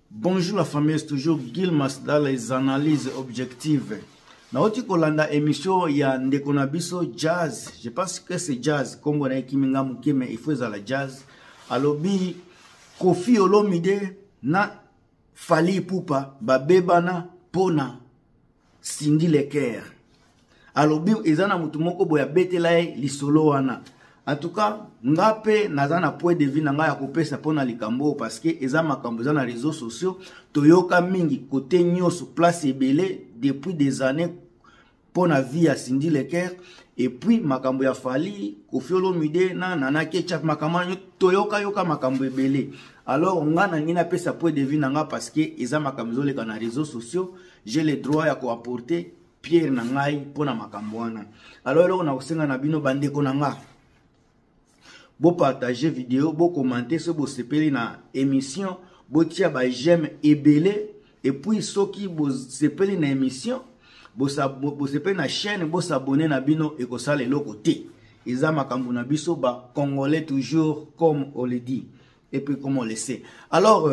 Bonjour la famille, c'est toujours Gilmas dans les analyses objectives. Na oti kolanda émission ya ndeko na biso jazz. Je pense que c'est jazz comme on a kiminga mukeme il faut la jazz. Alobi Koffi Olomide na Fally Ipupa babebana pona Cindy Leker. Alobi ezana mutu moko boya betela lisolo wana. En tout cas, ngape nazana point de vue nanga ya kopesa pona likambo parce que eza makambo za na réseaux sociaux toyoka mingi côté nyoso place ebele depuis des années pona vie ya Cindy Leker et puis makambo ya Fally Koffi Olomide na Nana Ketchup makambo toyoka makambo ebele. Alors ngana ngina pesa point de vue nanga parce que eza makambo zo leka na réseaux sociaux, j'ai le droit ya ko apporter pierre na ngai pona makambo wana. Alors loko na kosenga na bino bandeko nanga bo partager vidéo, bo commenter ce bo sepeli na émission, bo tia ba j'aime ebele et puis soki bo sepeli na émission, bo sepeli na chaîne, bo s'abonner na bino et ko sala eloko te. Eza makambo na biso ba congolais toujours comme on le dit et puis comme on le sait. Alors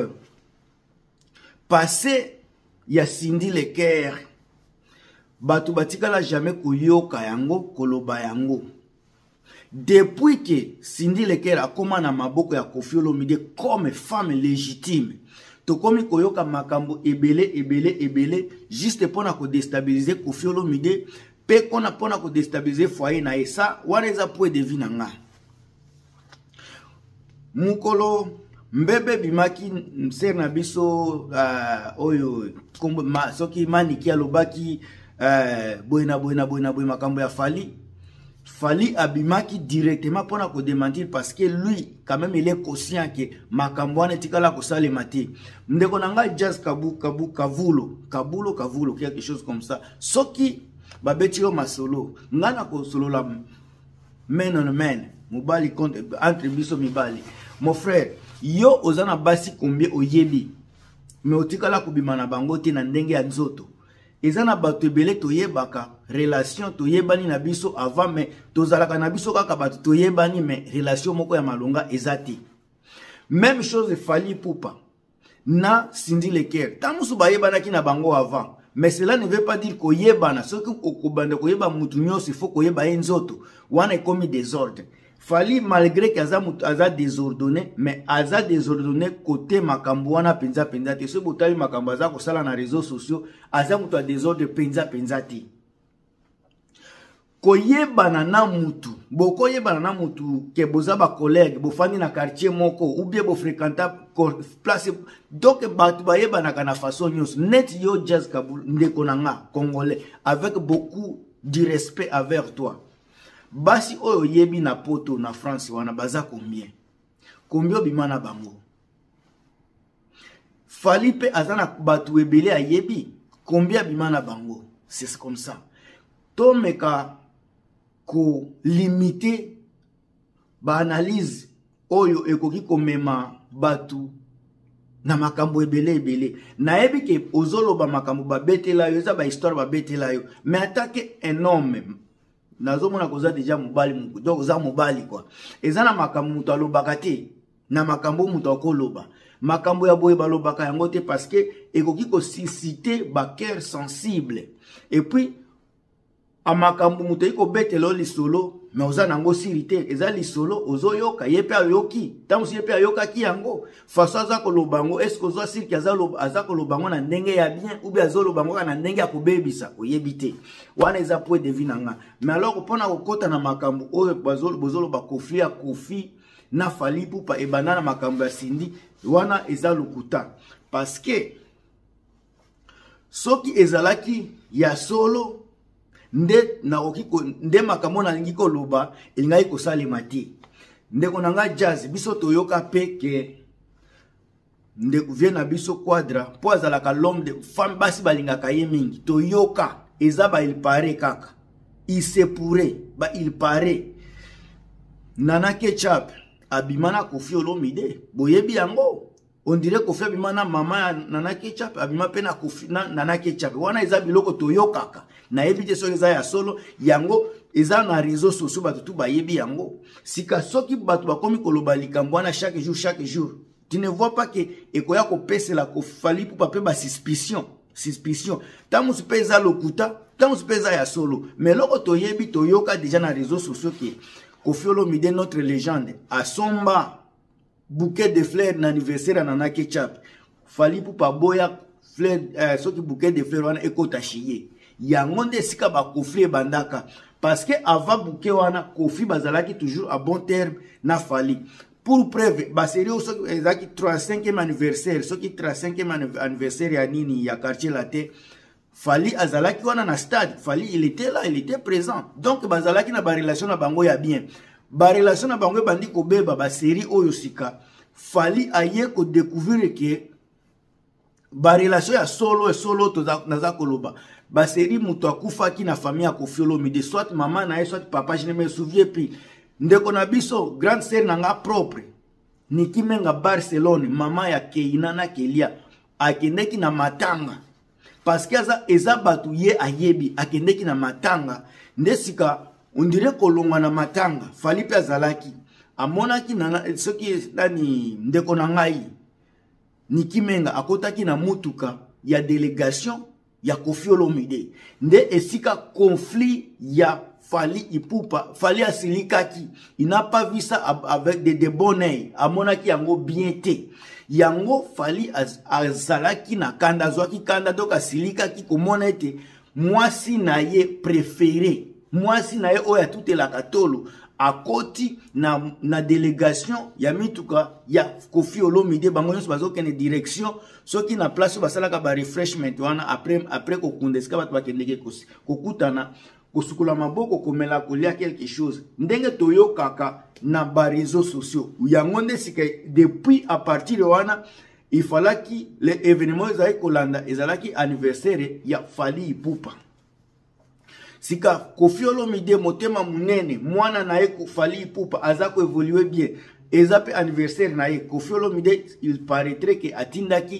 passé ya Cindy Leker batu batikala jamais koyoka yango koloba yango. Depuis que Cindy Leker a commencé na maboko ya Koffi Olomide comme femme légitime, to komi koyoka makambo ebele juste pona ko déstabiliser Koffi Olomide pe kona pona ko déstabiliser foyer na esa wana eza point de vue nanga. Mukolo mbebe bimaki mser na biso oyo kombo soki maniki alobaki boina makambo ya Fally abimaki directement pour nous démentir parce que lui, quand même, il est conscient que Makambouane tikala kosale mati. Ndeko nanga jazz kavulo, quelque chose comme ça. Soki babetiro masolo, ngana ko solo la men on men, mobali contre entre biso mibali. Mon frère, yo ozana basi combien oyebi. Mais otikala kubimana bango te na ndenge ya nzoto. Ezana batu ebele toyebaka relation toyebani na biso avant mais tozalaka na biso kaka batu toyebani mais relation moko ya malonga ezati. Même chose Fally Ipupa na Cindy Leker. Tamusu bayebana ki na bango avant. Mais cela ne veut pas dire koyebana. Soki okobanda koyeba mutu nyonso il faut koyeba nzoto. Wana ekomi désordre. Fally malgré que aza désordonné mais aza désordonné côté makambo wana penza te so botali makambo aza ko sala na réseaux sociaux aza mutu a désordre penza te koyebana na mutu bokoyebana na mutu ke boza ba collègue bofandi na quartier moko ou bien bo fréquenta place donc batu bayebana kana façon nyos net yo jazz kabul ndeko nanga congolais avec beaucoup de respect envers toi. Basi oyo yebi na poto na France wana baza combien bimana bango. Fally pe azana batu ebele a yebi combien bimana bango. C'est comme ça. Tomeka ko limiter ba analyse oyo ekoki komema batu na makambo ebele na yebi ke ozoloba makambo ba betela yo za ba histoire ba betela yo mais attaquer un homme nazomona koza déjà mobali muku donc za mobali quoi ezana makambo mutu alobaka te na makambo mutu akoloba makambo ya boye balobaka yango te parce que ekoki ko susciter ba cœur sensible et puis a makambo mutu iko betelo lisolo mais oza nango sirité eza lisolo ozoyoka yepe ayoki tamusi yepe ayoka ki yango façon za kolobango est-ce que ozo sir ki aza kolobango na ndenge ya bien ou bien azolobango na ndenge ya kobebisa oyebite wana eza point de vue nanga mais alors pona kokota na makambo oyo bozolo ba Koffi na Fally Ipupa e banana makambo ya Cindy wana eza lokuta parce que soki ezalaki ya solo nde na okiko nde makambo na ngiko loba elingai ko salema te ndeko nanga jazz biso toyoka peke ndeko vient na biso quadra po azalaka l'homme de femme basi balingaka ye mingi toyoka ezaba il paraît kaka il se pourrait ba il paraît Nana Ketchup abimana Koffi Olomide boyebi yango on dirait Koffi abimana mama Nana Ketchup abima pena Koffi na Nana Ketchup wana eza biloko toyokaka na ebite so eza ya solo yango eza na réseaux sociaux batu tu bayebi yango sika soki batu bakomi koloba likambo wana chaque jour Tu ne vois pas que ekoya ko pese la ko Fally Ipupa pe ba suspicion. Tamu supeza lokuta, tamu supeza ya solo. Mais loko toyebi toyoka déjà na réseaux sociaux qui Koffi Olomide notre légende a somba bouquet de fleurs d'anniversaire na ketchup. Fally Ipupa boya fleur soki bouquet de fleurs wana ekota chier. Yango nde sika ba Koffi bandaka parce que avant bouquet wana Koffi bazalaki toujours à bon terme na Fally. Pour preuve, baseri soki ezaki 35e anniversaire, soki 35e anniversaire ya nini ya quartier latin. Fally azalaki wana na stade, Fally il était là, il était présent. Donc bazalaki na ba relation na bango ya bien. Ba relation na bango bandi ko beba ba série oyo sika. Fally aye ko découvrir que ba relation ya solo to naza koloba. Ba série muto akufaki na famille ya Koffi Olomide, soit maman na soit papa, je ne me souviens plus. Ndeko na biso grande sœur nanga propre Niki Menga Barcelone, mama ya Keina na Kelia akendeki na matanga parce que eza batu ye ayebi akendeki na matanga ndesika ondire kolonga na matanga Fally pe azalaki amonaki na soki nani ndeko na ngai Niki Menga akotaki na mutuka ya délégation ya Koffi Olomide nde esika conflit ya Fally Ipupa, Fally asilikaki. Il n'a pas vu ça avec de bon oeil. Amonaki yango bien te. Yango Fally azalaki na kanda zwaki kanda donc asilikaki komona ete mwasi na ye préféré. Mwasi na ye oya toute la katolo akoti na délégation ya mituka ya Koffi Olomide bango nyonso bazokende direction soki na place basalaka ba refreshment wana après kokundesika bato bakendeke kokutana kosukula maboko komela kolia quelque chose ndenge toyo kaka na ba réseaux sociaux yango nde sika depuis à partir de wana il fallait que les événements ezali kolanda ezalaki anniversaire ya Fally Ipupa sika Koffi Olomide motema munene mwana na ye Fally Ipupa aza ko évoluer bien ezape anniversaire na ye Koffi Olomide il paraîtrait que atindaki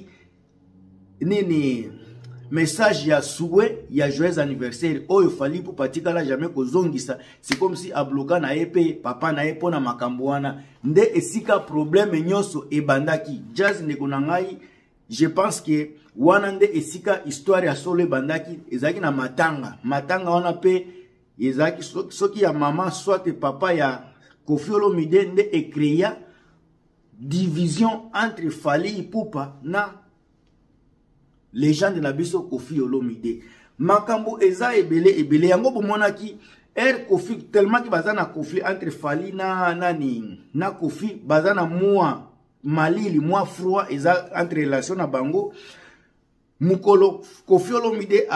nini message ya souhait ya joyeux anniversaire oyo Fally Ipupa tikala jamais kozongisa c'est comme si abloka na epe papa na epo na makambo wana nde esika problème nyonso ebandaki jazz ndeko na ngai je pense que wana nde esika histoire ya solo ebandaki ezaki na matanga wana pe ezaki soki ya mama soit papa ya Koffi Olomide nde ekrea division entre Fally Ipupa na légende na biso Koffi Olomide makambo eza ebele yango bomonaki Koffi tellement ki baza na conflit entre Fally na Koffi baza na moi malili moi froid eza entre relation na bango mukolo Koffi Olomide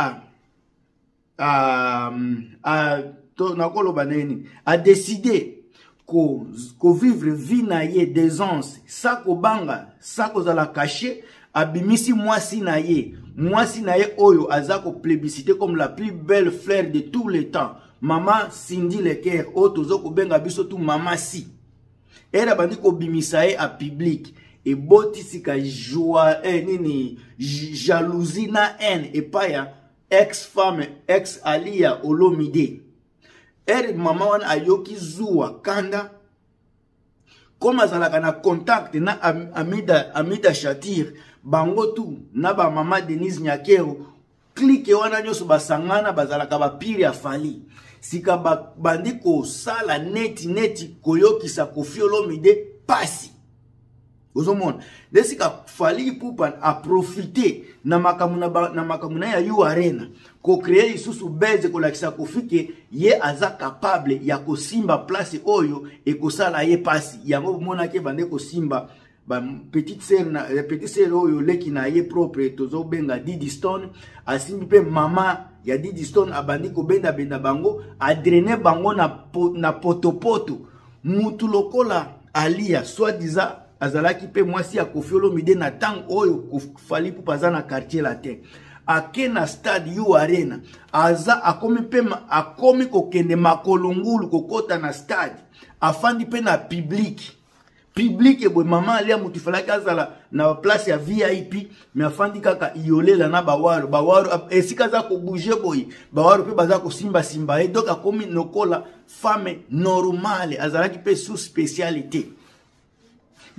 a décidé ko vivre vie na ye d'aisance sa ko banga sa ko za la cacher abimisi mwasi na ye oyo azako plébiscité comme la plus belle fleur de tous les temps maman Cindy Leker o tozoko benga biso tu mama si era bandi ko bimisa ye a public e boti sika joie nini jalousie na haine et pas ya ex-femme ex-alia Olomide mama wana ayoki zuwa kanda comme azalaka na contact na Amida Shatir bango tu na ba mama Denise Nyakero clique wana nyoso basangana bazalaka ba pire ya Fally sika bandi ko sala neti koyokisa Koffi Olomide pasi ozomona desika Fally Ipupa a profité na makamuna ya yu arena ko créer isusu beze ko lakisa Koffi ke ye aza capable ya ko simba place oyo e ko sala ye pasi yango mona ke bande ko simba ba petite sœur oyo leki na ye propre tozo benga Didi Stone asimbi pe mama ya Didi Stone abandi ko benda bango a drainer bango na potopoto mutu lokola alia soit disant azalaki pe mwasi ya Koffi Olomide na tang oyo Fally Ipupa za na quartier latin ake na stade yu arena aza akomi kokende makolongulu kokota na stade afandi pe na public ebwe mama alia mutu falaki azala na place ya VIP mais afandi kaka iolela na bawaro esika za ko bouger boy bawaro pe baza ko simba donc akomi nokola femme normale azalaki pe sous spécialité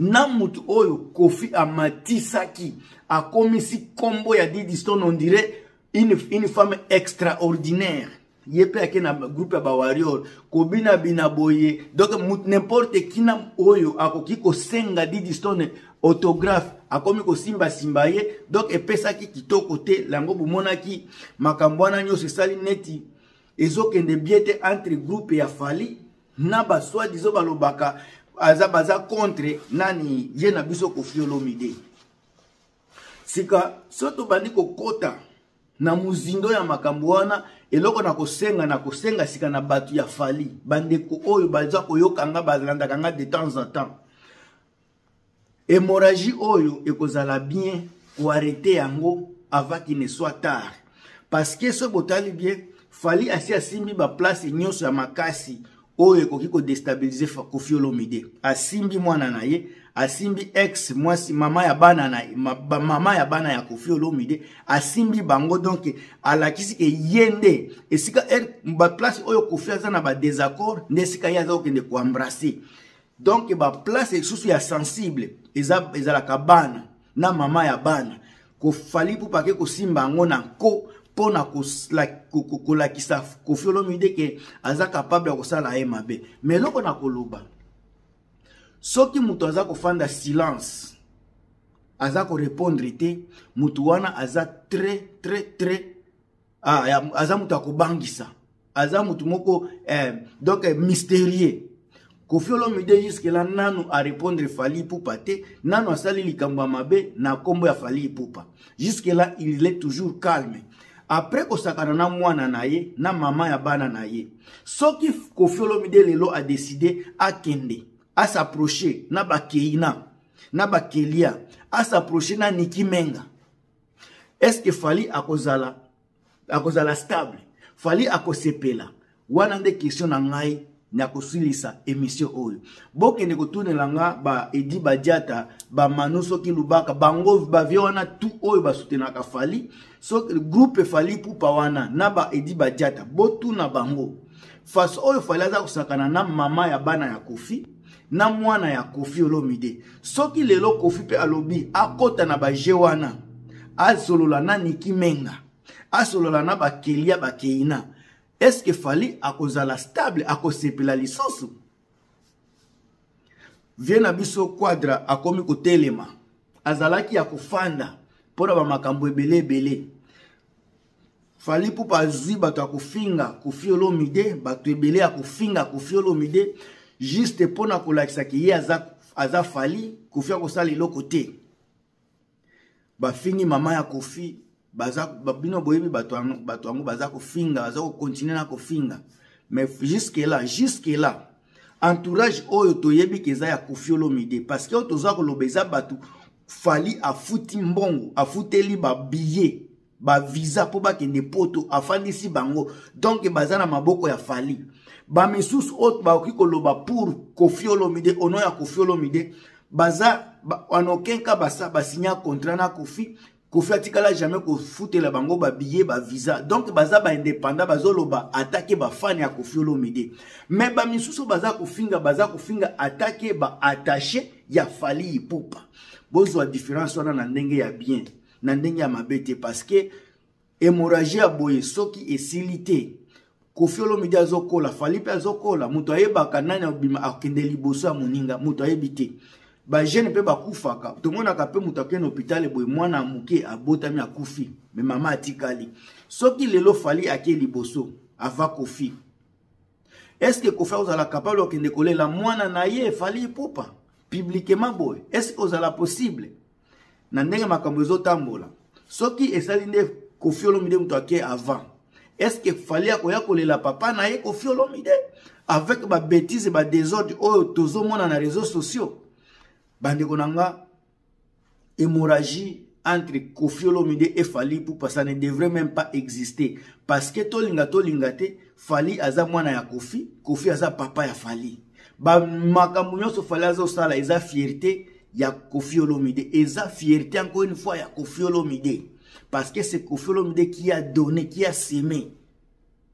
na mutu oyo Kofi amatisaki akomisi kombo ya Didi Stone, on dirait une femme extraordinaire. Yepe ake na groupe ya ba warrior kobina bina boye, donc n'importe qui na oyo akoki ko senga Didi Stone autographe akomi ko simba simba ye, donc epesaki kitoko te lango bumonaki makambo wana nyonso sali neti ezokende biete entre groupe ya Fally na ba soi disant balobaka baza contre nani ye na biso Koffi Olomide. Sika soto bandi kokota na muzindo ya makambo wana eloko na kosenga sika na batu ya Fally bandeko oyo baza koyokanga balandaka nga de temps en temps. Hémorragie oyo ekozala bien ko arrêter yango avant qu'il ne soit tard, parce que ce botali bien Fally asi asimbi ba place nyonso ya makasi oyo ekoki ko déstabiliser Koffi Olomide. Asimbi mwana na ye, asimbi ex mwasi mama ya bana na mama ya bana ya Koffi Olomide, asimbi bango, donc alakisi ke yende esika ba place oyo Koffi aza na ba désaccord nesika ya za okende ko embrasser, donc ba place esusu ya sensible ezalaka bana na mama ya bana ko Fally pou pake ko simba ngo na ko pona kolakisa Koffi Olomide ke aza capable ya kosala ye mabe. Mais loko na koloba soki mutu aza kofanda silence aza ko répondre te, mutu wana aza très aza mutu akobangisa, aza mutu moko donc mystérieux. Koffi Olomide jusque là nanu a répondre Fally Ipupa te, nanu asali likambo mabe na kombo ya Fally Ipupa. Jusque là il est toujours calme. Après kosakana na mwana na ye na mama ya bana na ye, soki Koffi Olomide lelo a décidé a kende a s'approcher na bakeina na bakelia, a s'approcher na Niki Menga, est-ce que Fally akozala stable? Fally akosepela? Wana nde question na ngai na kosilisa émission oyo. Bokende kotunela nga ba Edi Badiata, ba Manu Soki Lubaka, bango ba viona tout oyo ba soutenaka Fally. So groupe Fally Ipupa wana na ba Edi Badiata botu na bango. Face oyo Fally aza kusakana na mama ya bana ya Koffi na mwana ya Koffi Olomide. Soki lelo Koffi pe alobi akota na ba jewana, azolola na Niki Menga, azolola na ba Kelia ba Keina, est-ce que Fally akozala stable akosepela lisoso? Viena biso quadra akomi kotelema azalaki ya kofanda pona ba makambo ebele. Fally Ipupa azwi bato akofinga Koffi Olomide, bato ebele akofinga Koffi Olomide juste pona kolakisa ki ye aza Fally, Koffi akosala eloko te. Bafingi mama ya Koffi baza bino boyebi bato yango baza kofinga, baza ko continuer na kofinga. Mais jusque là entourage oyo toyebi keza ya Koffi Olomide, parce que toza ko lobeza bato Fally afuti mbongo, afuteli ba billet, ba visa po ba kende poto, afandisi bango, donc baza na maboko ya Fally. Ba misusu autre ba okiko loba pour Koffi Olomide, ono ya Koffi Olomide, baza anokenka ba signa contrat na Koffi. Koffi atikala jamais ko futela bango ba billet ba visa, donc baza ba indépendant bazoloba attaquer ba fan ya Koffi Olomide. Mais ba misusu baza kofinga attaquer ba attaché ya Fally Ipupa. Bozo a différence wana na ndenge ya bien na ndenge ya mabete, parce que hémorragie ya boye soki esilité Koffi Olomide azokola, Fally pe azokola, muto ayebaka nani obima akende liboso ya moninga, muto ayebite. Ba jeune pe bakufaka, to mona ka pe muto akende hôpital boye mwana muke abotami akufi, mais mama atikali. Soki lelo Fally ake liboso ava Koffi, est-ce que Koffi ozala capable okende kolela mwana na ye Fally Ipupa publiquement boy? Est-ce que ozala possible? Na ndenge makambo ezotambola, soki esali nde Koffi Olomide muto ake avant, est-ce que Fally akoya kolela papa na ye Koffi Olomide avec ba bêtises ba désordre oyo tozomona na réseaux sociaux? Bandeko nanga, hémorragie entre Koffi Olomide et Fally Ipupa, ça ne devrait même pas exister, parce que tolinga te Fally aza mwana ya Koffi, Koffi aza papa ya Fally. Ba makambo nyonso Fally azosala eza fierté ya Koffi Olomide, eza fierté encore une fois ya Koffi Olomide, parce que c'est Koffi Olomide qui a donné, qui a sémé.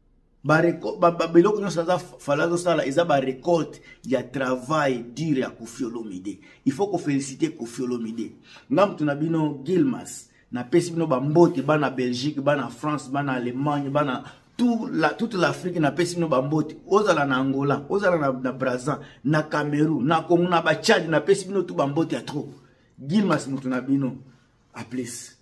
biloko nyonso aza fala azosala eza barécolte ya travail dur ya Koffi Olomide. Il faut koféliciter Koffi Olomide. Nga mutu na bino Gilmas napesi bino bambote bana Belgique, bana France, bana Allemagne, bana toute l'Afrique napesi bino bambote. Ozala na Angola, ozala na Brazza, na Cameroun, na Congo, na Tchad napesi bino tout bambote ya trop. Gilmas mutu na bino. A plus.